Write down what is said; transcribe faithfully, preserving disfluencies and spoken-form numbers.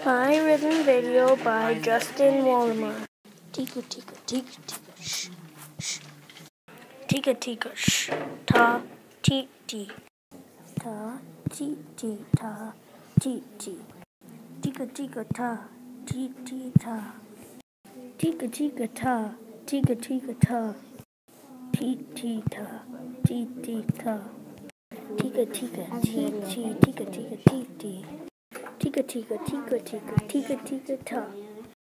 My rhythm video by Justin Wallimer. Tika tika tika tika shh shh. Tika tika shh. Ta ti ti. Ta ti ti ta ti ti. Tika tika ta ti ti ta. Tika tika ta tika tika ta. Ti ti ta ti ti ta. Tika tika ti ti tika tika ti ti. Tika tika tika tika tika tika ta.